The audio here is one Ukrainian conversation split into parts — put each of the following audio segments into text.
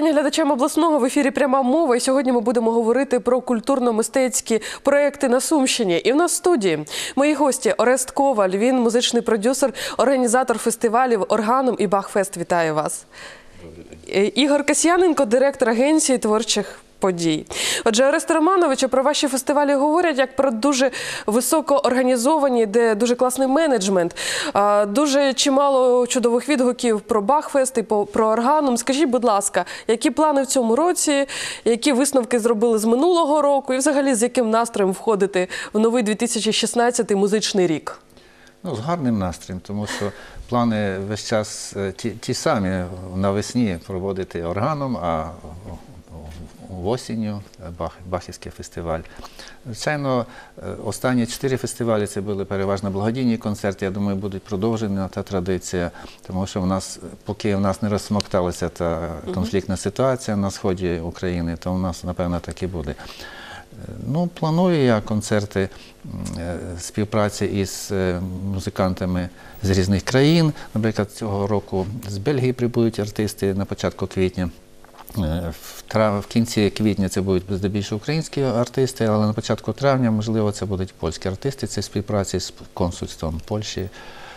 вітання глядачам обласного. В ефірі «Пряма мова». І сьогодні ми будемо говорити про культурно-мистецькі проекти на Сумщині. І в нас в студії мої гості Орест Коваль, він музичний продюсер, організатор фестивалів «Органум» і «Бахфест». Вітаю вас. Ігор Касьяненко, директор агенції творчих подій. Отже, Орест Романович, про ваші фестивалі говорять як про дуже високо організовані, де дуже класний менеджмент. Дуже чимало чудових відгуків про Бахфест і про Органум. Скажіть, будь ласка, які плани в цьому році, які висновки зробили з минулого року і взагалі з яким настроєм входити в новий 2016 музичний рік? Ну, з гарним настроєм, тому що плани весь час ті самі навесні проводити Органум, а осінню Бахівський фестиваль. Звичайно, останні 4 фестивалі це були переважно благодійні концерти. Я думаю, будуть продовжена та традиція, тому що поки в нас не розсмокталася та конфліктна ситуація на сході України, то в нас, напевно, так і буде. Ну, планую я концерти співпраці із музикантами з різних країн. Наприклад, цього року з Бельгії прибудуть артисти на початку квітня. В кінці квітня це будуть здебільшого українські артисти, але на початку травня, можливо, це будуть польські артисти. Це співпраці з консульством Польщі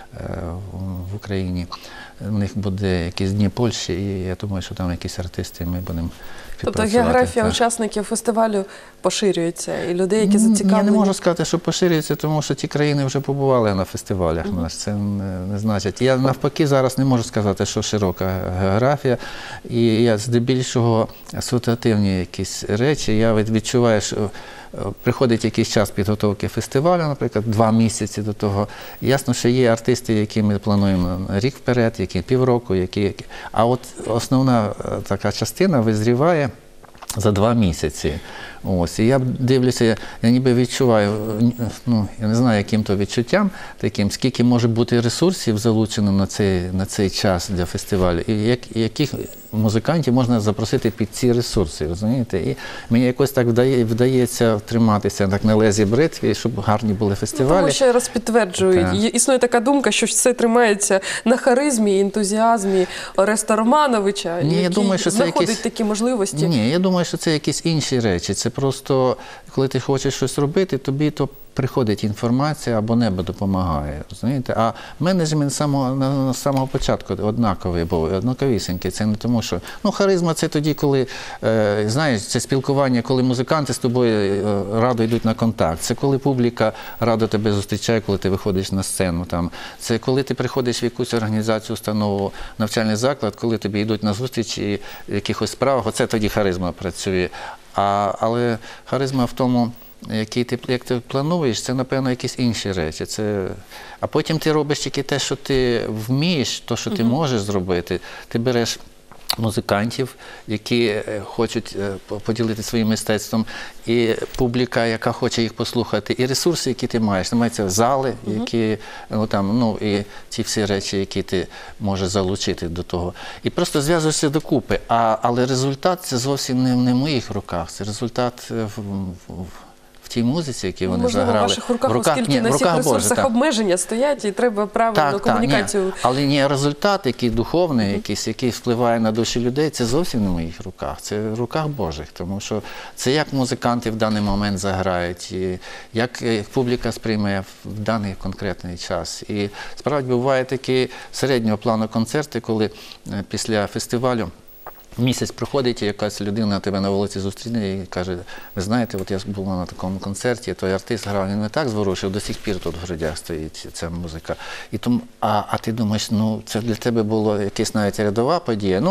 в Україні. У них буде якісь дні Польщі, і я думаю, що там якісь артисти ми будемо співпрацювати. Тобто географія учасників фестивалю поширюється, і людей, які зацікавлені? Я не можу сказати, що поширюється, тому що ті країни вже побували на фестивалях. Це не значить. Я навпаки зараз не можу сказати, що широка географія. І я здебільшого асоціативні якісь речі, я відчуваю, що приходить якийсь час підготовки фестивалю, наприклад, 2 місяці до того. Ясно, що є артисти, які ми плануємо на рік вперед, які півроку, а от основна така частина визріває за 2 місяці. Ось, і я дивлюся, я ніби відчуваю, ну, я не знаю, яким то відчуттям таким, скільки може бути ресурсів залучено на цей час для фестивалю, і яких музикантів можна запросити під ці ресурси, розумієте? І мені якось так вдається триматися так на лезі бритві, щоб гарні були фестивалі. Тому ще раз підтверджують, існує така думка, що все тримається на харизмі і ентузіазмі Ореста Романовича, який знаходить такі можливості. Ні, я думаю, що це якісь інші речі. Це просто, коли ти хочеш щось робити, тобі то приходить інформація або небо допомагає, розумієте? А менеджмент з самого початку однаковий був, однаковісінький. Це не тому, що... Ну, харизма – це тоді, коли, знаєш, це спілкування, коли музиканти з тобою радо йдуть на контакт. Це коли публіка радо тебе зустрічає, коли ти виходиш на сцену. Там. Це коли ти приходиш в якусь організацію, установу, навчальний заклад, коли тобі йдуть на зустріч і в якихось справах, оце тоді харизма працює. Але харизма в тому, як ти плануєш, це, напевно, якісь інші речі. А потім ти робиш тільки те, що ти вмієш, те, що ти можеш зробити. Ти береш музикантів, які хочуть поділитися своїм мистецтвом, і публіка, яка хоче їх послухати, і ресурси, які ти маєш. Мається зали, які, і ті всі речі, які ти можеш залучити до того. І просто зв'язуєшся докупи. Але результат – це зовсім не в моїх руках. Це результат в тій музиці, які вони заграли. Можливо, в ваших руках, оскільки на всіх ресурсах обмеження стоять, і треба правильну комунікацію. Але не результат, який духовний, який впливає на душі людей, це зовсім не в моїх руках. Це в руках Божих. Тому що це як музиканти в даний момент заграють, і як публіка сприймає в даний конкретний час. І справді буває такі середнього плану концерти, коли після фестивалю місяць проходить, і якась людина тебе на вулиці зустріне і каже: ви знаєте, от я була на такому концерті, той артист грав, він не так зворушив, до сих пір тут в грудях стоїть ця музика. А ти думаєш, ну це для тебе було якась навіть рядова подія,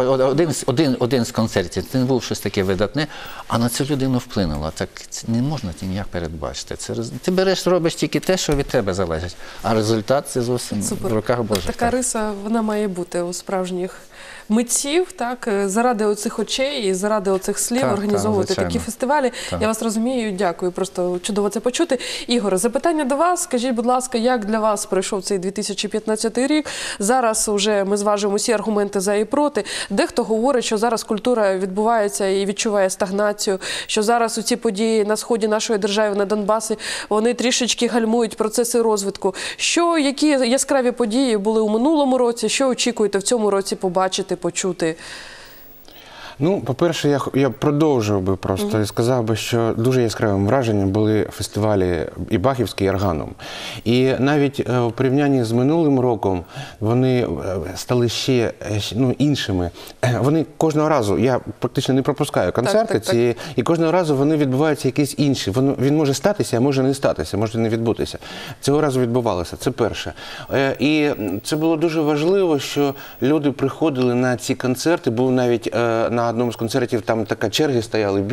один з концертів, це не був щось таке видатне, а на цю людину вплинуло. Так не можна ніяк передбачити. Ти береш, робиш тільки те, що від тебе залежить, а результат – це зовсім в руках Божих. Така риса, вона має бути у справжніх митців, так, заради оцих очей і заради оцих слів організовувати такі фестивалі. Я вас розумію, дякую, просто чудово це почути. Ігор, запитання до вас. Скажіть, будь ласка, як для вас пройшов цей 2015 рік? Зараз вже ми зважуємо всі аргументи за і проти. Дехто говорить, що зараз культура відбувається і відчуває стагнацію, що зараз у ці події на сході нашої держави, на Донбасі, вони трішечки гальмують процеси розвитку. Які яскраві події були у минулому році, що очікуєте в цьому році побачити, почути? Ну, по-перше, я продовжив би просто і сказав би, що дуже яскравим враженням були фестивалі і Бахівський, і Арганум. І навіть в порівнянні з минулим роком вони стали ще іншими. Вони кожного разу, я практично не пропускаю концерти ці, і кожного разу вони відбуваються якісь інші. Він може статися, а може не статися, може не відбутися. Цього разу відбувалося, це перше. І це було дуже важливо, що люди приходили на ці концерти, був навіть на одному з концертів там така черга стояли,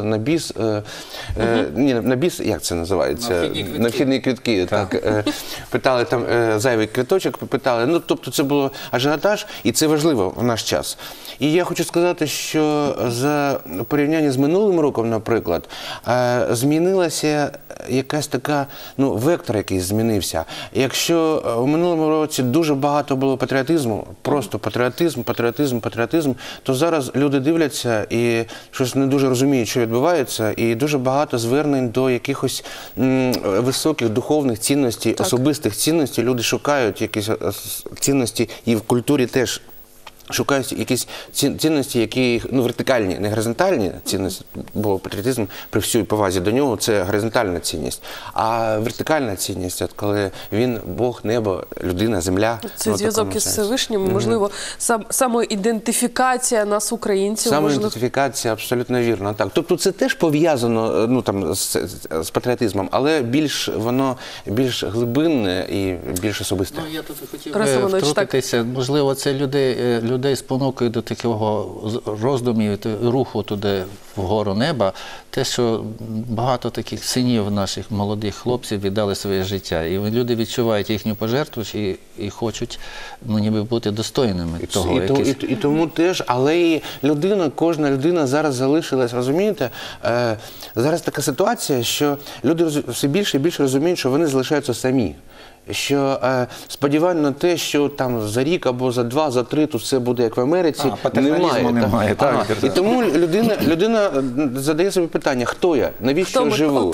на біс, як це називається? На вхідні квитки. Так, питали там зайвий квиточок, питали. Ну, тобто це було ажіотаж, і це важливо в наш час. І я хочу сказати, що за порівняння з минулим роком, наприклад, змінилася якась така, вектор якийсь змінився. Якщо в минулому році дуже багато було патріотизму, просто патріотизм, то зараз люди дивляться і щось не дуже розуміють, що відбувається, і дуже багато звернень до якихось високих духовних цінностей, особистих цінностей. Люди шукають якісь цінності і в культурі теж. Шукають якісь цінності, які вертикальні, не горизонтальні цінності, бо патріотизм при всій повазі до нього це горизонтальна цінність, а вертикальна цінність, от коли він Бог, небо, людина, земля. Це зв'язок із Всевишнім, можливо, самоідентифікація нас, українців. Самоідентифікація, абсолютно вірно. Так. Тобто це теж пов'язано з патріотизмом, але воно більш глибинне і більш особисте. Я тут хотів втрутитися. Можливо, це людей спонукує до такого роздумів, руху туди вгору неба, те, що багато таких синів наших молодих хлопців віддали своє життя. І люди відчувають їхню пожертву і хочуть ніби бути достойними того. І тому теж, але і кожна людина зараз залишилась, розумієте, зараз така ситуація, що люди все більше і більше розуміють, що вони залишаються самі. Що сподівання на те, що там за рік або за 2, за 3 тут все буде як в Америці, немає. І тому людина задає собі питання, хто я, навіщо я живу,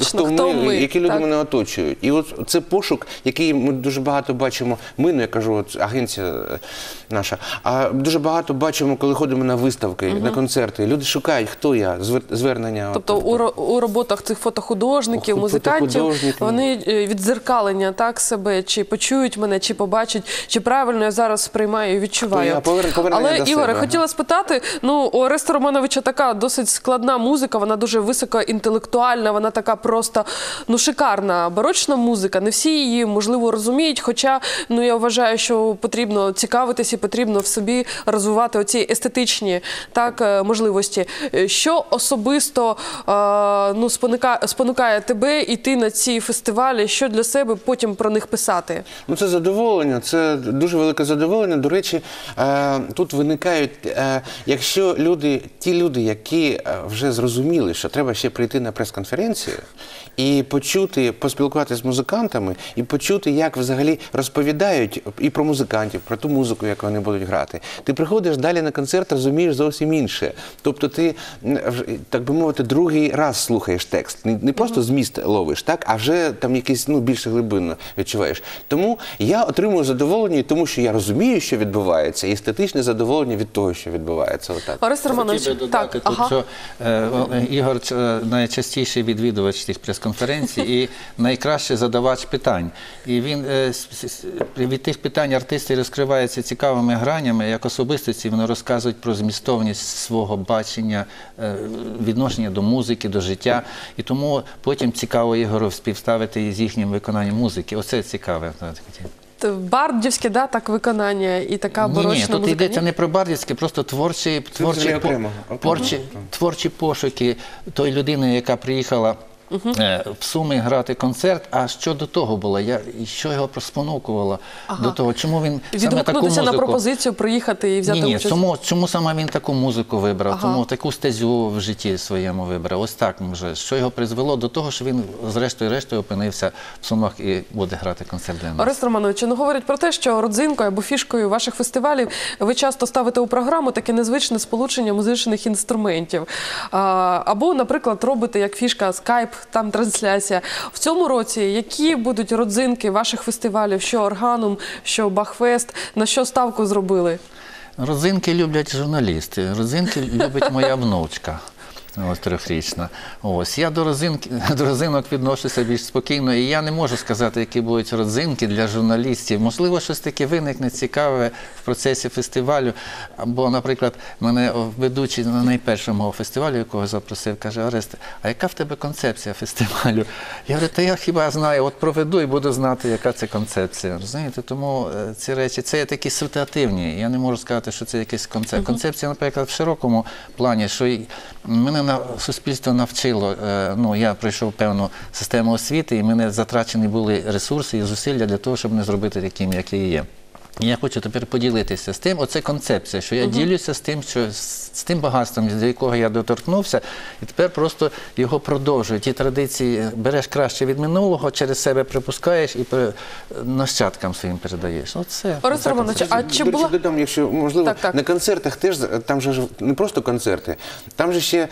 які люди мене оточують. І от це пошук, який ми дуже багато бачимо, я кажу, агенція наша, а дуже багато бачимо, коли ходимо на виставки, на концерти. Люди шукають, хто я, звернення. Тобто у роботах цих фотохудожників, музикантів, вони віддзеркалення, так, себе, чи почують мене, чи побачать, чи правильно я зараз сприймаю і відчуваю. Але, Ігоре, хотіла спитати, у Ореста Романовича така досить складна музика, вона дуже високоінтелектуальна, вона така просто, шикарна, барочна музика. Не всі її, можливо, розуміють, хоча, я вважаю, що потрібно цікавитись і потрібно в собі розвивати оці естетичні, так, можливості. Що особисто спонукає тебе йти на ці фестивалі, що для себе потім про них писати? Це задоволення, це дуже велике задоволення. До речі, тут виникають, якщо ті люди, які вже зрозуміли, що треба ще прийти на прес-конференцію і почути, поспілкуватися з музикантами, і почути, як взагалі розповідають і про музикантів, про ту музику, яку вони будуть грати. Ти приходиш далі на концерт, розумієш зовсім інше. Тобто ти, так би мовити, другий раз слухаєш текст. Не просто зміст ловиш, так, а вже там якийсь, більше глибинно відчуваєш. Тому я отримую задоволення, тому що я розумію, що відбувається, і естетичне задоволення від того, що відбувається. Орест Романович, так. Що Ігор найчастіший відвідувач цих прес-конференцій і найкращий задавач питань. І він від тих питань артисти розкриваються цікавими гранями, як особистості, вони розказують про змістовність свого бачення, відношення до музики, до життя. І тому потім цікаво Ігору співставити з їхнім виконанням музики. Оце цікаве. Бардівське, так, виконання і така барочна музика? Ні, тут йдеться не про бардівське, просто творчі пошуки тої людини, яка приїхала в Суми грати концерт, а що до того було? Що його спонукувало до того? Чому він саме таку музику... на пропозицію приїхати і взяти участь? Чому саме він таку музику вибрав? Тому таку стезю в житті своєму вибрав. Ось так, може. Що його призвело до того, що він зрештою опинився в Сумах і буде грати концерт для нас? Орест Романович, говорять про те, що родзинкою або фішкою ваших фестивалів ви часто ставите у програму таке незвичне сполучення музичних інструментів. Або, наприклад, робите як фішка скайп, там трансляція. В цьому році які будуть родзинки ваших фестивалів, що Арганум, що Бахфест, на що ставку зробили? Родзинки люблять журналісти, родзинки любить моя внучка. Ось 3-річна. Ось я до родзинок відношуся більш спокійно, і я не можу сказати, які будуть родзинки для журналістів. Можливо, щось таке виникне цікаве в процесі фестивалю. Або, наприклад, мене ведучий на найпершому фестивалю, якого запросив, каже: Орест, а яка в тебе концепція фестивалю? Я говорю, та я хіба знаю, от проведу і буду знати, яка це концепція. Розумієте? Тому ці речі, це є такі ситуативні. Я не можу сказати, що це якась концепція. Концепція, наприклад, в широкому плані, що мене суспільство навчило, я пройшов певну систему освіти, і в мене затрачені були ресурси і зусилля для того, щоб не зробити таким, як я є. І я хочу тепер поділитися з тим, оце концепція, що я ділюся з тим, з тим багатством, до якого я доторкнувся, і тепер просто його продовжую. Ті традиції береш краще від минулого, через себе припускаєш і нащадкам своїм передаєш. Оце. Орест Романович, а чи До була... речі, додам, якщо можливо, Так. на концертах теж, там же ж не просто концерти, там же ще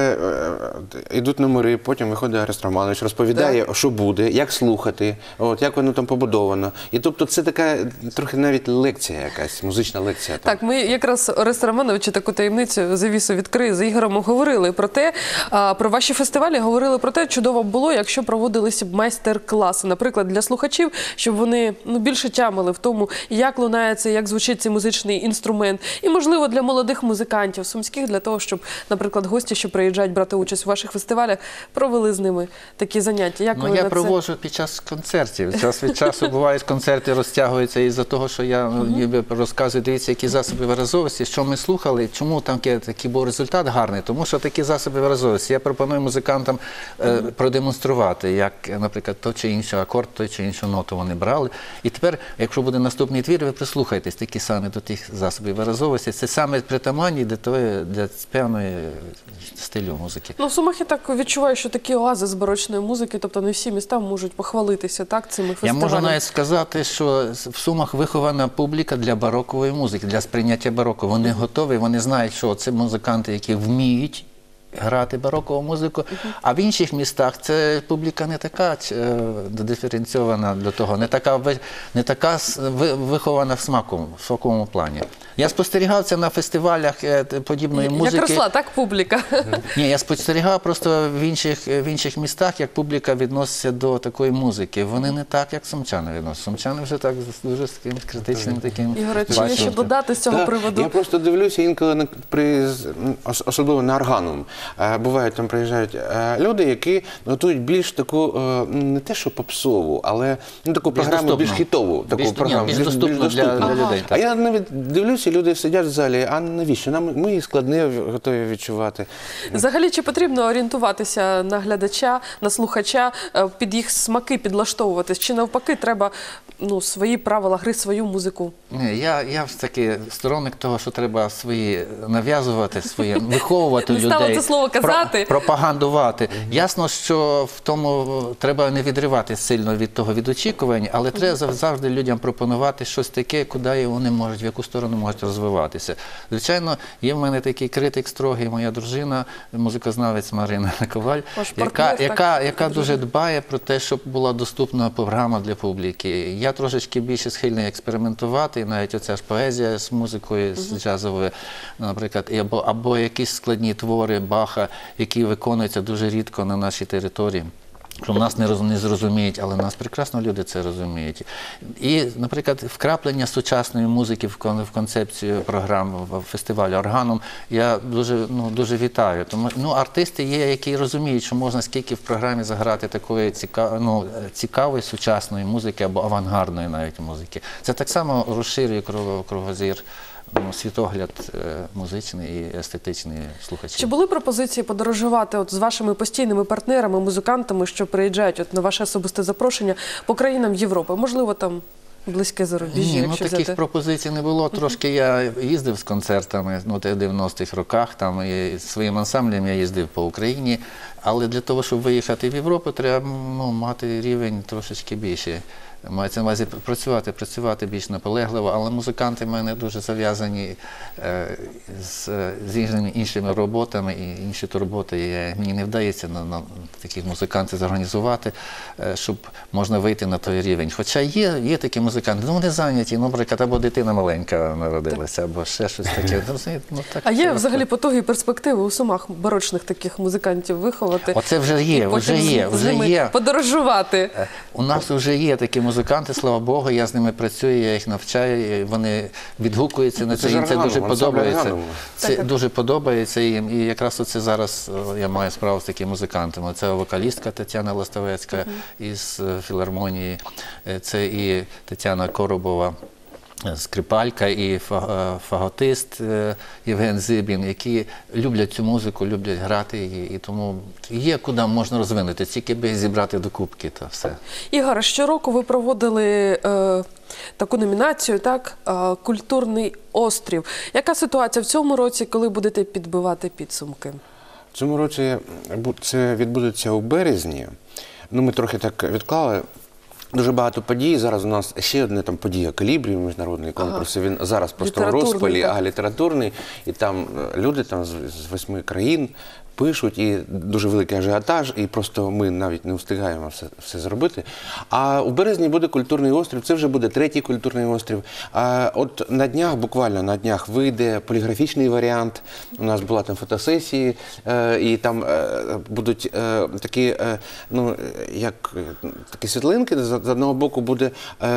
йдуть номери, потім виходить Орест Романович, розповідає, що буде, як слухати, як воно там побудовано. І тобто це така трохи навіть лекція якась, музична лекція. Так, ми якраз, Орест Романович, таку таємницю, завісу відкрию, з Ігорем говорили про те, про ваші фестивалі, говорили про те, чудово б було, якщо проводилися б майстер-класи, наприклад, для слухачів, щоб вони більше тямили в тому, як лунається, як звучить цей музичний інструмент. І, можливо, для молодих музикантів сумських, для того, щоб, наприклад, гості, що приїжджають брати участь у ваших фестивалях, провели з ними такі заняття. Як ви на Я це? проводжу під час концертів. Час від часу бувають концерти, розтягуються із-за того, що я розказую, дивіться, які засоби виразовості, що ми слухали, чому там такий був результат гарний, тому що такі засоби виразовості. Я пропоную музикантам продемонструвати, як, наприклад, той чи інший акорд, той чи іншу ноту вони брали. І тепер, якщо буде наступний твір, ви прислухайтесь такі самі до тих засобів виразовості. Це саме притаманні для певної стилю музики. В Сумах я так відчуваю, що такі оази з барочної музики, тобто не всі міста можуть похвалитися цими фестивалями. Я можу навіть сказати, що в Сумах вихована публіка для барокової музики, для сприйняття бароко. Вони готові, вони знають, що це музиканти, які вміють грати барокову музику, а в інших містах це публіка не така диференційована до того, не така вихована в смаковому плані. Я спостерігав це на фестивалях подібної музики. Як росла, так, публіка? Ні, я спостерігав просто в інших містах, як публіка відноситься до такої музики. Вони не так, як сумчани відносяться. Сумчани вже так дуже з таким критичним таким. Ігоре, чи є що додати з цього приводу? Я просто дивлюся інколи, особливо на органум. Бувають, там приїжджають люди, які готують більш таку, не те що попсову, але таку програму більш хітову. Більш доступну для людей. А я навіть дивлюся, люди сидять в залі, а навіщо? Ми і складне готові відчувати. Взагалі, чи потрібно орієнтуватися на глядача, на слухача, під їх смаки підлаштовуватись? Чи навпаки треба свої правила гри, свою музику? Ні, я все-таки сторонник того, що треба свої нав'язувати, виховувати людей. Не стало це слово казати. Пропагандувати. Ясно, що в тому треба не відривати сильно від очікувань, але треба завжди людям пропонувати щось таке, куди вони можуть, в яку сторону можуть розвиватися. Звичайно, є в мене такий критик строгий, моя дружина, музикознавець Марина Коваль, яка дуже дбає про те, щоб була доступна програма для публіки. Я трошечки більше схильний експериментувати, навіть оця ж поезія з музикою, з джазовою, наприклад, або якісь складні твори Баха, які виконуються дуже рідко на нашій території. Що нас не зрозуміють, але нас прекрасно люди це розуміють. І, наприклад, вкраплення сучасної музики в концепцію програм фестивалю органом я дуже вітаю. Тому артисти є, які розуміють, що можна скільки в програмі заграти такої цікавої сучасної музики або авангардної навіть музики. Це так само розширює кругозір, світогляд музичний і естетичний слухачів. Чи були пропозиції подорожувати з вашими постійними партнерами, музикантами, що приїжджають на ваше особисте запрошення по країнам Європи? Можливо, там близьке зарубіжжя, якщо взяти? Таких пропозицій не було. Трошки я їздив з концертами в 90-х роках, і своїм ансамблем я їздив по Україні, але для того, щоб виїхати в Європу, треба мати рівень трошечки більше. мається на увазі працювати більш наполегливо, але музиканти в мене дуже зав'язані з різними іншими роботами, і інші турботи. Мені не вдається на таких музикантів зорганізувати, щоб можна вийти на той рівень. Хоча є такі музиканти, вони зайняті, наприклад, або дитина маленька народилася, або ще щось таке. Так, А є взагалі потуги і перспективи у Сумах барочних таких музикантів виховати? Оце вже є, з ними подорожувати. У нас вже є такі музиканти, слава Богу, я з ними працюю, я їх навчаю, і вони відгукуються на це, їм це дуже подобається. Це дуже подобається їм, і якраз оце зараз я маю справу з такими музикантами. Це вокалістка Тетяна Ластовецька із філармонії, це і Тетяна Коробова, скрипалька, і фаготист Євген Зибін, які люблять цю музику, люблять грати її, і тому є куди можна розвинути, тільки би зібрати докупки та все. Ігоре, щороку ви проводили таку номінацію, так, «Культурний острів». Яка ситуація в цьому році, коли будете підбивати підсумки? В цьому році це відбудеться у березні. Ми трохи так відклали. Дуже багато подій. Зараз у нас ще одна подія «Калібрі», міжнародний конкурс. Він зараз просто в розпалі, літературний. І там люди з 8 країн пишуть, і дуже великий ажіотаж, і просто ми навіть не встигаємо все зробити. А у березні буде культурний острів, це вже буде 3-й культурний острів. От на днях, буквально на днях, вийде поліграфічний варіант. У нас була там фотосесія, і там будуть такі, такі світлинки. З одного боку буде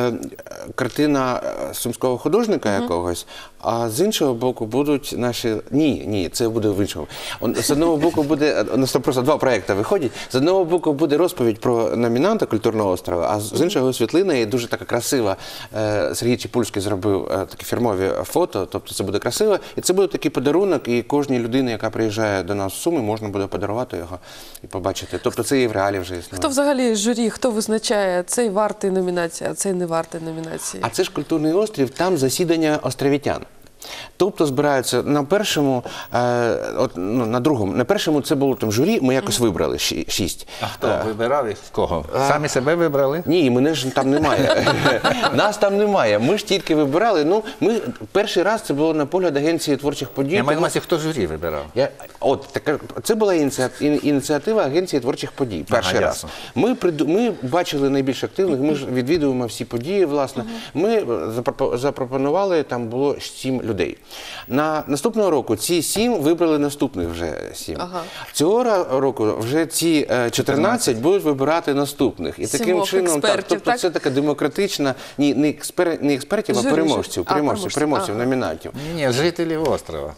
картина сумського художника якогось, а з іншого боку будуть наші... Ні, це буде в іншому. З одного боку буде, у нас там просто 2 проекти виходять, з одного боку буде розповідь про номінанта культурного острова, а з іншого світлина, і дуже така красива. Сергій Чепульський зробив такі фірмові фото, тобто це буде красиво, і це буде такий подарунок, і кожній людині, яка приїжджає до нас в Суми, можна буде подарувати його і побачити. Тобто це і в реалі вже існує. Хто взагалі журі, хто визначає, цей вартий номінації, а цей не вартий номінації? А це ж культурний острів, там засідання островітян. Тобто збираються на першому, на другому, на першому це було там журі, ми якось вибрали 6. А хто вибирав їх? Кого? Самі себе вибрали? Ні, мене ж там немає. Нас там немає. Ми ж тільки вибирали. Ми перший раз це було на погляд агенції творчих подій. Я маю на увазі, хто журі вибирав? Це була ініціатива агенції творчих подій. Перший раз. Ми бачили найбільш активних, ми ж відвідуємо всі події, власне. Ми запропонували, там було 7 людей. Наступного року ці 7 вибрали наступних вже 7. Цього року вже ці 14 будуть вибирати наступних. І таким чином, тобто це така демократична, не експертів, а переможців, номінантів. Ні, жителів острова.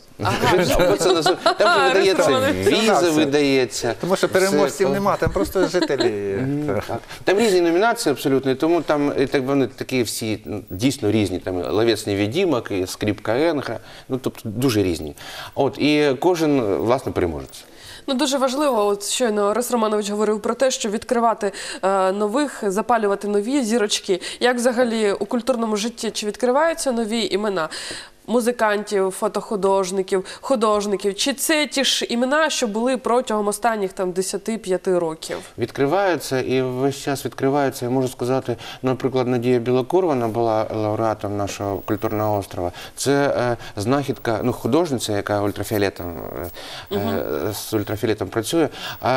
Там видається віза, видається. Тому що переможців нема, там просто жителі. Там різні номінації абсолютно, тому там вони такі всі дійсно різні. Там «Ловець невидимок», і «Скрипка Енга», тобто дуже різні. І кожен, власне, переможець. Дуже важливо, от щойно Орес Романович говорив про те, що відкривати нових, запалювати нові зірочки. Як взагалі у культурному житті, чи відкриваються нові імена музикантів, фотохудожників, художників? Чи це ті ж імена, що були протягом останніх 10-5 років? Відкриваються і весь час відкриваються. Я можу сказати, наприклад, Надія Білокур, вона була лауреатом нашого культурного острова. Це знахідка, художниця, яка з ультрафіолетом працює.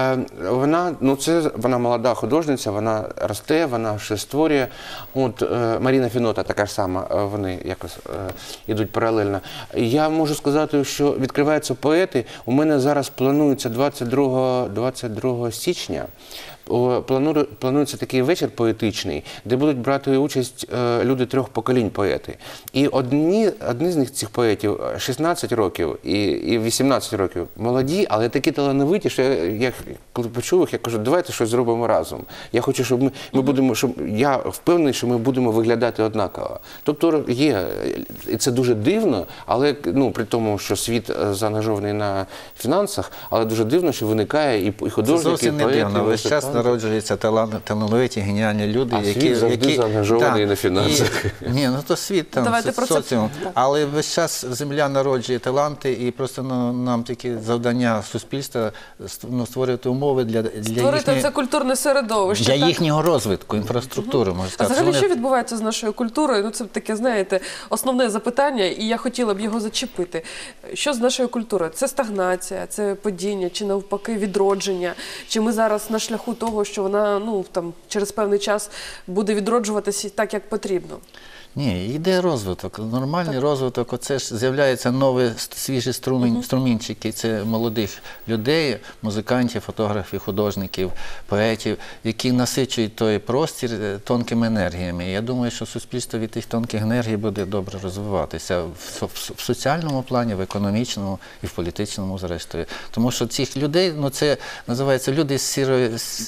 Вона молода художниця, вона росте, вона ще створює. Маріна Фінота така ж сама, вони якось ідуть паралельно. Я можу сказати, що відкриваються поети. У мене зараз планується 22 січня. Планується такий вечір поетичний, де будуть брати участь люди 3 поколінь поети. І одні з них, цих поетів, 16 років і 18 років. Молоді, але такі талановиті, що я коли почув їх, я кажу, давайте щось зробимо разом. Я хочу, щоб я впевнений, що ми будемо виглядати однаково. Тобто є, і це дуже дивно, але при тому, що світ заангажований на фінансах, але дуже дивно, що виникає і художники, і поети. Це зовсім не дивно. Весь час народжуються талановиті, геніальні люди, А світ завжди заангажований на фінансах. Ні, ну то світ там, Давайте про це. соціум. Але весь час земля народжує таланти, і просто нам тільки завдання суспільства створювати умови для Створити це культурне середовище. для так? їхнього розвитку, інфраструктури, можна А сказати. взагалі, Вони- що відбувається з нашою культурою? Ну, це таке, знаєте, основне запитання, і я хотіла б його зачепити. Що з нашою культурою? Це стагнація, це падіння, чи навпаки відродження? Чи ми зараз на шляху того, що вона, ну, там, через певний час буде відроджуватися так, як потрібно? Ні, йде розвиток, нормальний розвиток. Оце ж з'являються нові свіжі струмінчики. Це молодих людей, музикантів, фотографів, художників, поетів, які насичують той простір тонкими енергіями. І я думаю, що суспільство від тих тонких енергій буде добре розвиватися в соціальному плані, в економічному і в політичному, зрештою. Тому що цих людей, ну це називається люди з сірою,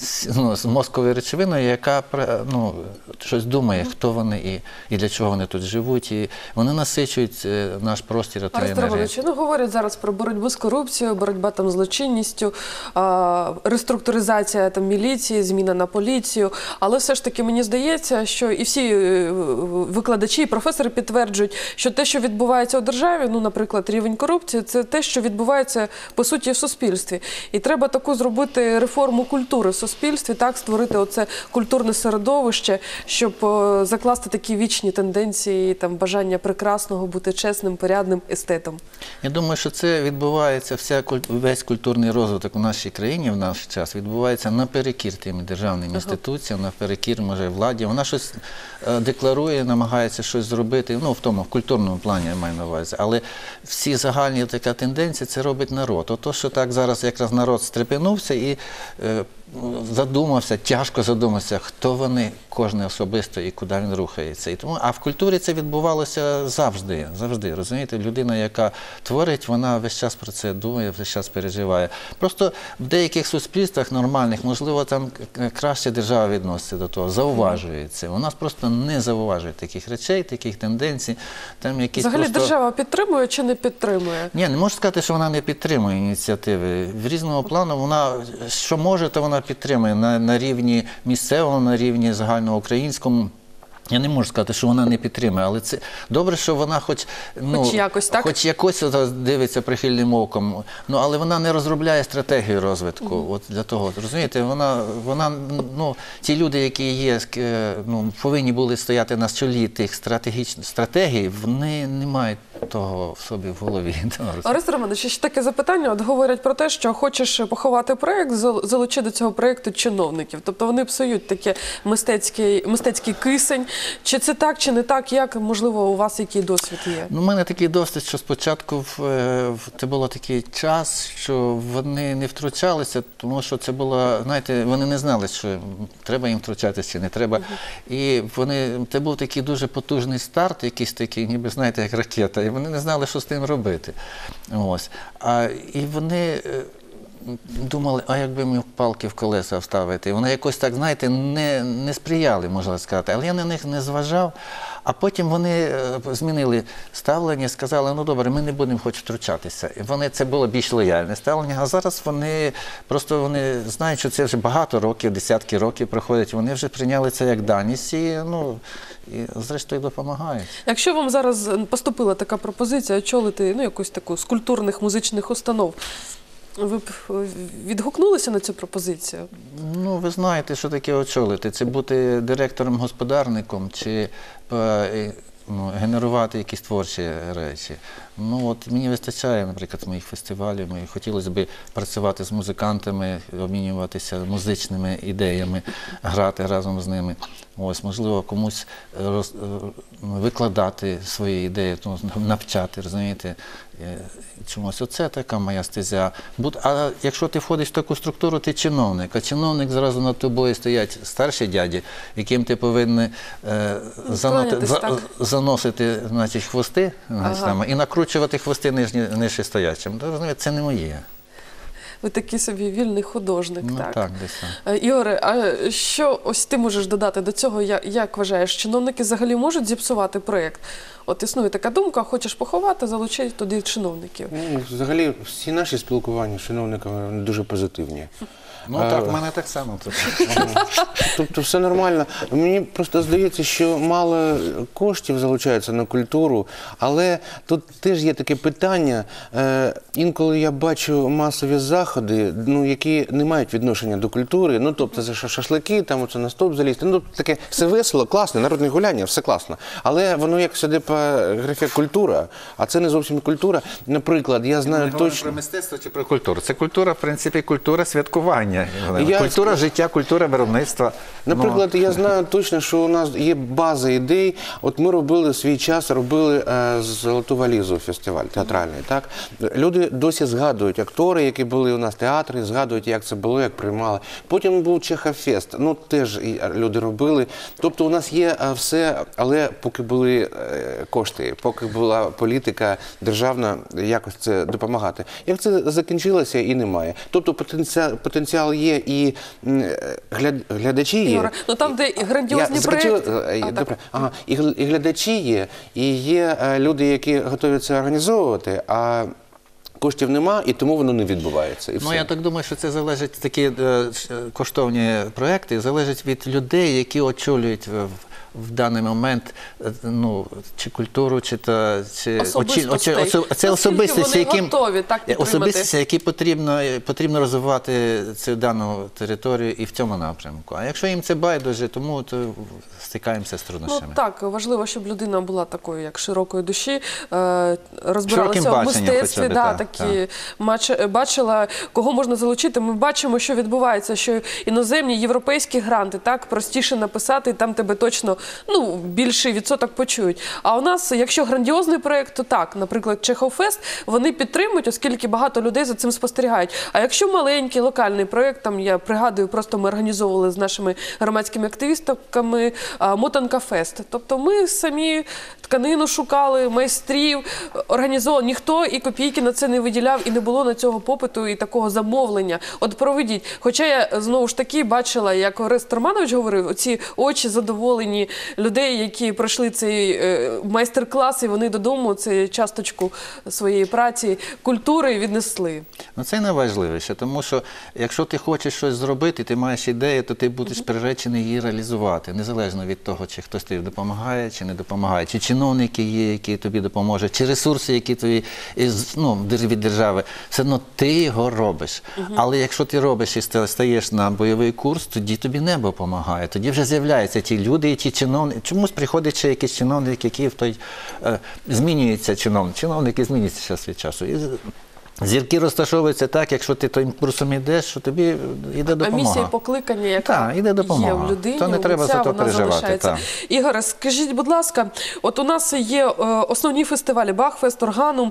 з мозковою речовиною, яка щось думає, хто вони і для чого вони тут живуть, і вони насичують наш простір тією Орест енергією. Романович, ну, говорять зараз про боротьбу з корупцією, боротьба там з злочинністю, реструктуризація там міліції, зміна на поліцію, але все ж таки мені здається, що і всі викладачі, і професори підтверджують, що те, що відбувається у державі, ну, наприклад, рівень корупції, це те, що відбувається, по суті, в суспільстві. І треба таку зробити реформу культури в суспільстві, так, створити оце культурне середовище, щоб закласти такі вічні тенденції, там, бажання прекрасного, бути чесним, порядним естетом. Я думаю, що це відбувається, весь культурний розвиток в нашій країні в наш час відбувається наперекір тим державним інституціям, наперекір, може, владі. Вона щось декларує, намагається щось зробити, ну, в культурному плані я маю на увазі. Але всі загальні така тенденція, це робить народ. Ото, що так зараз якраз народ стрепенувся і задумався, тяжко задумався, хто вони, кожен особисто і куди він рухається. І тому, а в культурі це відбувалося завжди, розумієте? Людина, яка творить, вона весь час про це думає, весь час переживає. Просто в деяких суспільствах нормальних, можливо, там краще держава відноситься до того, зауважує це. У нас просто не зауважує таких речей, таких тенденцій. Там якісь Взагалі просто... держава підтримує чи не підтримує? Ні, не можу сказати, що вона не підтримує ініціативи. В різного плану вона, що може, то вона підтримує на рівні місцевому, на рівні загальноукраїнському. Я не можу сказати, що вона не підтримує, але це добре, що вона хоч якось, так? Хоч якось дивиться прихильним оком, але вона не розробляє стратегію розвитку. От для того, розумієте, вона ті люди, які є, повинні були стояти на чолі тих стратегічних стратегій, вони не мають того в собі в голові. Орест Романович, ще таке запитання. От говорять про те, що хочеш поховати проєкт, залучи до цього проєкту чиновників. Тобто вони псують таке мистецький кисень. Чи це так, чи не так? Як, можливо, у вас який досвід є? У мене такий досвід, що спочатку це було такий час, що вони не втручалися, тому що це було, знаєте, вони не знали, що треба їм втручатися чи не треба. І це був такий дуже потужний старт, якийсь такий, ніби, знаєте, як ракета, і вони не знали, що з тим робити. Ось. І вони думали, а якби ми палки в колеса вставити. Вони якось так, знаєте, не сприяли, можна сказати. Але я на них не зважав. А потім вони змінили ставлення, сказали, ну добре, ми не будемо хоч втручатися. І це було більш лояльне ставлення. А зараз вони знають, що це вже багато років, десятки років проходять. Вони вже прийняли це як даність і зрештою допомагають. Якщо вам зараз поступила така пропозиція очолити якусь таку з культурних музичних установ, ви б відгукнулися на цю пропозицію? Ви знаєте, що таке очолити. Це бути директором-господарником чи генерувати якісь творчі речі. Мені вистачає, наприклад, моїх фестивалів. Хотілося б працювати з музикантами, обмінюватися музичними ідеями, грати разом з ними. Можливо, комусь викладати свої ідеї, навчати, розумієте, чомусь. Оце така моя стезя. А якщо ти входиш в таку структуру, ти чиновник, а чиновник зразу над тобою стоять старші дяді, яким ти повинен заносити, хвости, і накручувати хвости нижчестоячим. Розумієте, це не моє. Ви такий собі вільний художник, так? Так, десь так. Ігоре, а що ось ти можеш додати до цього? Як вважаєш, чиновники взагалі можуть зіпсувати проєкт? От існує така думка, хочеш поховати, залучи туди чиновників. Взагалі, всі наші спілкування з чиновниками дуже позитивні. Ну так, в мене так само. Тобто все нормально. Мені просто здається, що мало коштів залучається на культуру, але тут теж є таке питання. Інколи я бачу масові заходи, ну, які не мають відношення до культури. Ну, тобто це шашлики, там оце на стовп залізти. Ну, таке все весело, класно, народне гуляння, все класно. Але воно як сюди по графі культура, а це не зовсім культура. Наприклад, я знаю точно... Про мистецтво чи про культуру? Це культура, в принципі, культура святкування. Я- Культура життя, культура виробництва. Наприклад, я знаю точно, що у нас є база ідей. От ми робили в свій час, робили «Золоту валізу» фестиваль театральний. Так? Люди досі згадують, актори, які були у нас в театрі, згадують, як це було, як приймали. Потім був Чехофест, ну теж люди робили. Тобто у нас є все, але поки були кошти, поки була політика державна, якось це допомагати. Як це закінчилося і немає. Тобто потенціал є і глядачі є. Ігоре, ну там, де грандіозні проєкти. Добре. Ага. І глядачі є, і є люди, які готові це організовувати, а коштів нема, і тому воно не відбувається. І Ну, все. я так думаю, що це залежить, такі коштовні проекти, залежить від людей, які очолюють в даний момент, ну, чи культуру, чи Особистостей. це Наскільки особистості, вони готові так підтримати? особистості, які потрібно розвивати цю дану територію і в цьому напрямку. А якщо їм це байдуже, тому то стикаємося з Ну труднощами. так, важливо, щоб людина була такою, як широкої душі, розбиралася Широким в баченням мистецтві, хоча б, да, так, такі бачила, кого можна залучити. Ми бачимо, що відбувається, що іноземні, європейські гранти, так, простіше написати, і там тебе точно, ну, більший відсоток почують. А у нас, якщо грандіозний проєкт, то так, наприклад, Чехофест, вони підтримують, оскільки багато людей за цим спостерігають. А якщо маленький, локальний проєкт, там, я пригадую, просто ми організовували з нашими громадськими активістками Мотанка-фест. Тобто ми самі тканину шукали, майстрів, організовували. Ніхто і копійки на це не виділяв, і не було на цього попиту і такого замовлення. От проведіть. Хоча я, знову ж таки, бачила, як Орест Романович говорив, оці очі задоволені людей, які пройшли цей майстер-клас, і вони додому цю часточку своєї праці, культури віднесли. Ну, це найважливіше, тому що якщо ти хочеш щось зробити, ти маєш ідею, то ти будеш приречений її реалізувати, незалежно від того, чи хтось тобі допомагає, чи не допомагає, чи чиновники є, які тобі допоможуть, чи ресурси, які тобі, ну, від держави. Все одно ти його робиш. Але якщо ти робиш і стаєш на бойовий курс, тоді тобі небо допомагає. Тоді вже з'являються ті люди і ті чиновники. Чомусь приходить ще якийсь чиновник, який в той змінюється чиновник. Чиновники змінюються час від часу. І зірки розташовуються так, якщо ти тим курсом йдеш, що тобі йде допомога. А місія покликання, яка Так, іде допомога. є в людині, То не треба за то вона переживати, залишається. так. Ігоре, скажіть, будь ласка, от у нас є основні фестивалі Бахфест, Органум,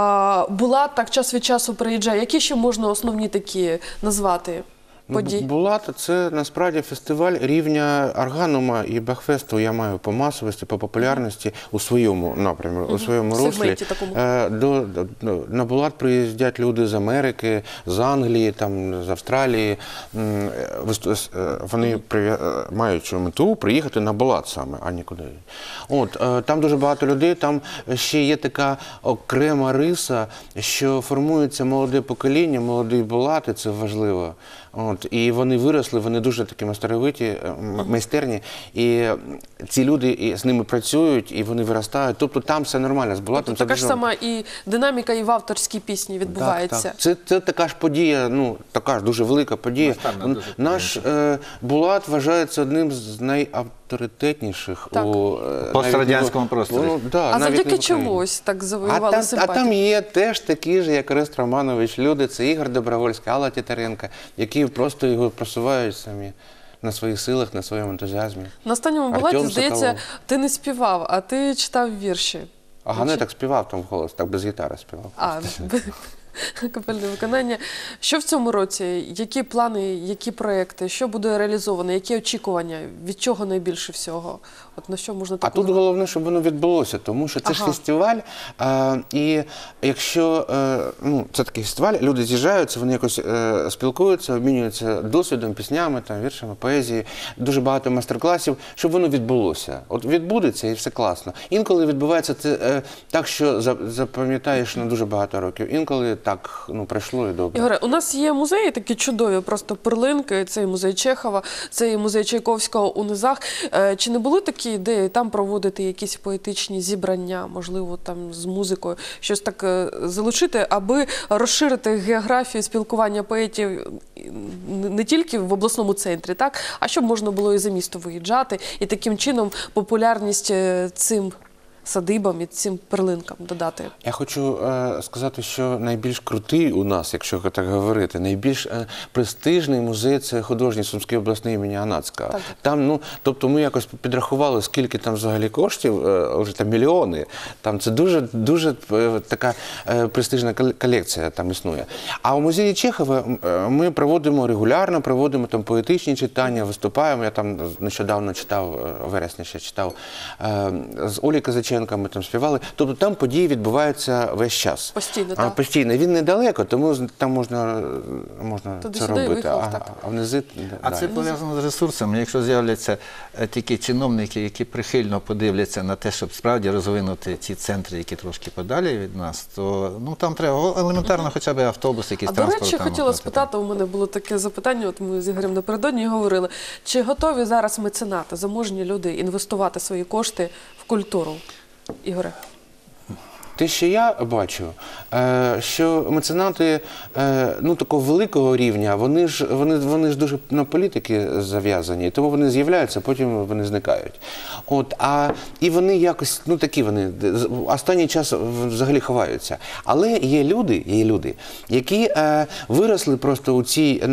Булат так час від часу приїжджає. Які ще можна основні такі назвати події? Булат – це насправді фестиваль рівня Органума і Бахфесту, я маю по масовості, по популярності у своєму напрямі, у своєму В руслі. сегменті такому. На Булат приїздять люди з Америки, з Англії, там, з Австралії. Вони мають мету приїхати на Булат саме, а нікуди. От, там дуже багато людей, там ще є така окрема риса, що формується молоде покоління, молодий Булат, і це важливо. От, і вони виросли, вони дуже такі майстеровиті, майстерні, і ці люди з ними працюють, і вони виростають. Тобто там все нормально, з Булатом. Така ж сама і динаміка, і в авторській пісні відбувається. Так. Це така ж подія, ну, така ж дуже велика подія. Наш Булат вважається одним з найавторитетніших у пострадянському просторі. А завдяки чомусь так завоювали симпатію. А там є теж такі ж, як Орест Романович, люди, це Ігор Добровольський, Алла Тітаренко, які просто його просувають самі на своїх силах, на своєму ентузіазмі. На останньому Булаті, здається, ти не співав, а ти читав вірші. Ага, не так співав там вголос, так без гітари співав. Капельне виконання. Що в цьому році? Які плани, які проекти? Що буде реалізовано? Які очікування? Від чого найбільше всього? От на що можна так? А тут головне, щоб воно відбулося, тому що це ж фестиваль, і якщо, ну, це такий фестиваль, люди з'їжджаються, вони якось спілкуються, обмінюються досвідом, піснями, там, віршами, поезією, дуже багато майстер-класів, щоб воно відбулося. От відбудеться і все класно. Інколи відбувається це так, що запам'ятаєш на дуже багато років, інколи так, ну, пройшло і добре. Ігоре, у нас є музеї такі чудові, просто перлинки, це і музей Чехова, це і музей Чайковського у Низах. Чи не були такі ідеї там проводити якісь поетичні зібрання, можливо, там з музикою, щось так залучити, аби розширити географію спілкування поетів не тільки в обласному центрі, так, а щоб можна було і за місто виїжджати, і таким чином популярність цим садибам і цим перлинкам додати? Я хочу сказати, що найбільш крутий у нас, якщо так говорити, найбільш престижний музей – це художній Сумський обласний імені Анацького. Так. Там, ну, тобто ми якось підрахували, скільки там взагалі коштів, вже там мільйони. Там це дуже така престижна колекція там існує. А у музеї Чехова ми регулярно проводимо там поетичні читання, виступаємо. Я там нещодавно читав, у вересні ще читав, з Олею Козаченко ми там співали. Тобто там події відбуваються весь час. Постійно, так. Постійно. Він недалеко, тому там можна це сюди робити. виїхав, так. А внизи... А це пов'язано з ресурсами. Якщо з'являться такі чиновники, які прихильно подивляться на те, щоб справді розвинути ці центри, які трошки подалі від нас, то ну, там треба елементарно хоча б автобус, якийсь А до транспорт. речі, там хотіла оплатити. спитати, у мене було таке запитання, от ми з Ігорем напередодні говорили, чи готові зараз меценати, заможні люди інвестувати свої кошти в культуру? Ігоре. Те, що я бачу, що меценати ну, такого великого рівня, вони ж дуже на політики зав'язані, тому вони з'являються, потім вони зникають. І вони якось, ну такі вони, останній час взагалі ховаються. Але є люди, які виросли просто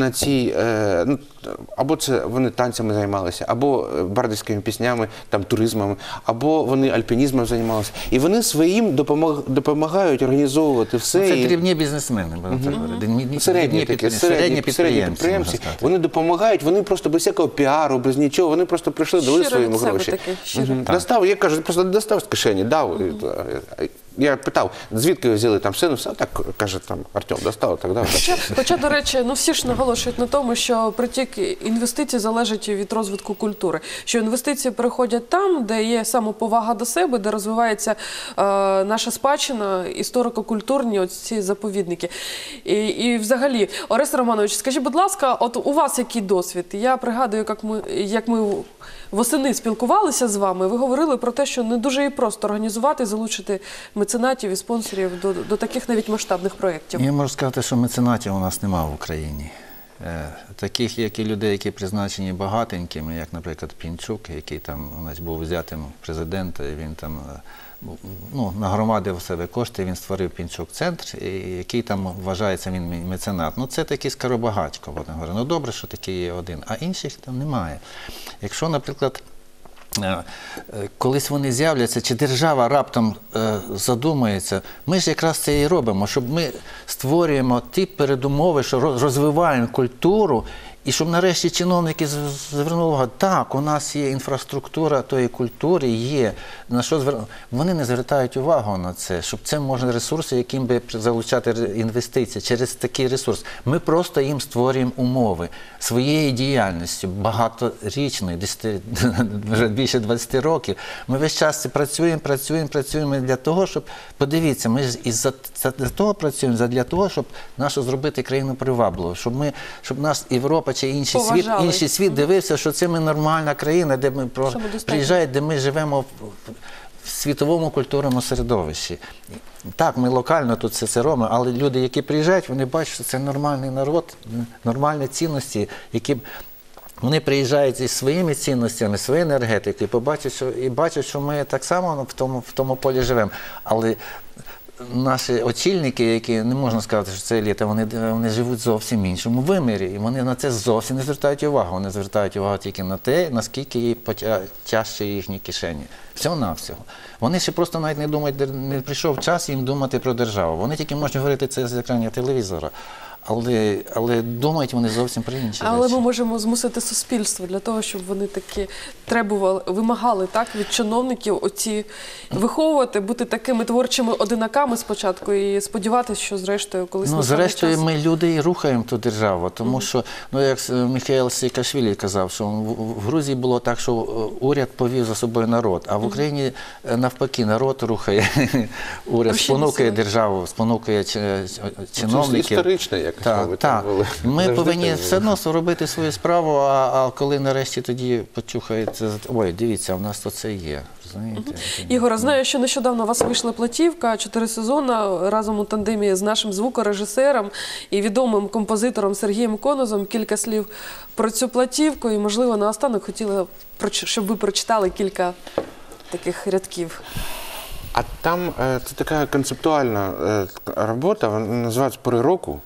ну, або це вони танцями займалися, або бардівськими піснями, там, туризмом, або вони альпінізмом займалися. І вони своїм допомагають організовувати все. Це дрібні бізнесмени, будемо так говорити. Середні підприємці. Вони допомагають, вони просто без всякого піару, без нічого, вони просто прийшли, дали Щиро своїм від себе гроші. таке, щиро. Достав, я кажу, просто достав з кишені, дав. Я питав, звідки ви взяли там все, ну все, так, каже, там, Артем, достав, так дав. Хоча, до речі, ну всі ж наголошують на тому, що притік інвестицій залежить від розвитку культури. Що інвестиції приходять там, де є самоповага до себе, де розвивається наша спадщина, історико-культурні ці заповідники. І взагалі, Орест Романович, скажіть, будь ласка, от у вас який досвід? Я пригадую, як ми восени спілкувалися з вами, ви говорили про те, що не дуже і просто організувати, залучити меценатів і спонсорів до таких навіть масштабних проєктів. Я можу сказати, що меценатів у нас немає в Україні. Таких, як і людей, які призначені багатенькими, як, наприклад, Пінчук, який там у нас був взятим президента, і він там ну, нагромадив у себе кошти, він створив Пінчук-центр, який там вважається він меценат. Ну, це такий скоробагатько, вони говорять. Ну, добре, що такий є один, а інших там немає. Якщо, наприклад, колись вони з'являться, чи держава раптом задумається, ми ж якраз це і робимо, щоб ми створюємо ті передумови, що розвиваємо культуру, і щоб нарешті чиновники звернули увагу, так, у нас є інфраструктура тої культури, є, на що вони не звертають увагу на це, щоб це можна ресурси, яким би залучати інвестиції через такий ресурс. Ми просто їм створюємо умови своєю діяльністю, багаторічною, вже більше 20 років. Ми весь час працюємо для того, щоб, подивіться, ми ж для того працюємо, для того, щоб нашу зробити країну привабливою, щоб нас Європа чи інший світ дивився, що це ми нормальна країна, де ми приїжджають, де ми живемо в світовому культурному середовищі. Так, ми локально тут це робимо, але люди, які приїжджають, вони бачать, що це нормальний народ, нормальні цінності, які вони приїжджають із своїми цінностями, своєю енергетикою, і бачать, що ми так само в тому полі живемо. Але наші очільники, які, не можна сказати, що це еліта, вони живуть зовсім в іншому вимірі, і вони на це зовсім не звертають увагу. Вони звертають увагу тільки на те, наскільки їй тяжче їхні кишені. Всього-навсього. Вони ще просто навіть не думають, не прийшов час їм думати про державу. Вони тільки можуть говорити це з екрану телевізора. але думають вони зовсім про інші Але речі. ми можемо змусити суспільство для того, щоб вони таки вимагали так від чиновників виховувати, бути такими творчими одинаками спочатку і сподіватися, що зрештою колись настане Зрештою, час. ми люди і рухаємо ту державу, тому що, як Михайло Саакашвілі казав, що в Грузії було так, що уряд повів за собою народ, а в Україні навпаки народ рухає уряд, спонукає державу, спонукає чиновників. Історично, як Так. Ми повинні все одно робити свою справу, а коли нарешті тоді почухається, ой, дивіться, у нас то це є. Розумієте? Ігоре, знаю, що нещодавно у вас вийшла платівка, 4 сезони разом у тандемі з нашим звукорежисером і відомим композитором Сергієм Конозом. Кілька слів про цю платівку і, можливо, наостанок хотіла, щоб ви прочитали кілька таких рядків. А там це така концептуальна робота, вона називається «Пори року».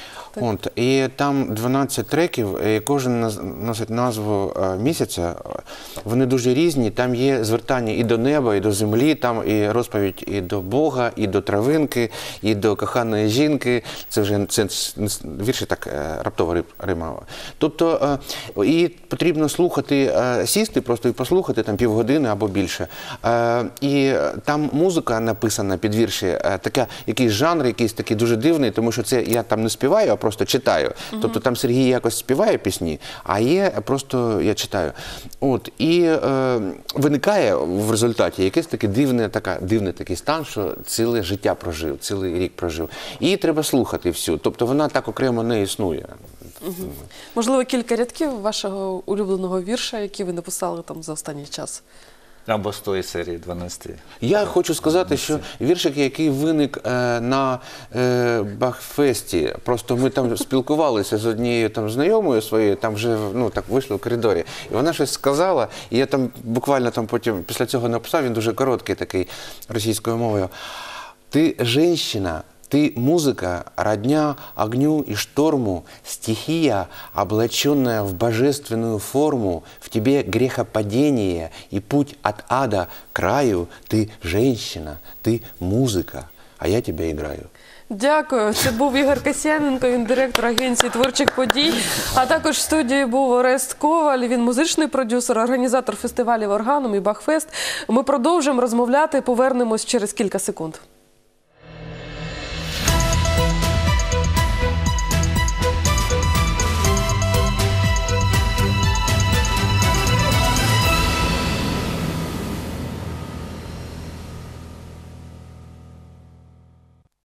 І там 12 треків, і кожен носить назву місяця. Вони дуже різні. Там є звертання і до неба, і до землі, там і розповідь і до Бога, і до травинки, і до коханої жінки. Це вже вірші так раптово римова. Тобто, і потрібно слухати, сісти просто і послухати там півгодини або більше. І там музика написана під вірші, така, якийсь жанр, якийсь такий дуже дивний, тому що це я там не співаю, а просто читаю. Тобто там Сергій якось співає пісні, а є просто я читаю. І виникає в результаті якийсь такий дивний такий стан, що ціле життя прожив, цілий рік прожив. І треба слухати всю. Тобто вона так окремо не існує. Можливо, кілька рядків вашого улюбленого вірша, який ви написали там за останній час. Або з тої серії 12. Я хочу сказати, що віршик, який виник на Бахфесті, просто ми там спілкувалися з однією там знайомою своєю, там вже так вийшли в коридорі, і вона щось сказала, і я там буквально там потім після цього написав, він дуже короткий такий російською мовою. Ти женщина, ты музыка, родня огню и шторму, стихия, облаченная в божественную форму, в тебе грехопадение и путь от ада к краю. Ты женщина, ты музыка, а я тебя играю. Дякую. Це був Ігор Касьяненко, він директор агенції творчих подій. А також в студії був Орест Коваль, він музичний продюсер, організатор фестивалів «Органум» і «Бахфест». Ми продовжимо розмовляти, повернемось через кілька секунд.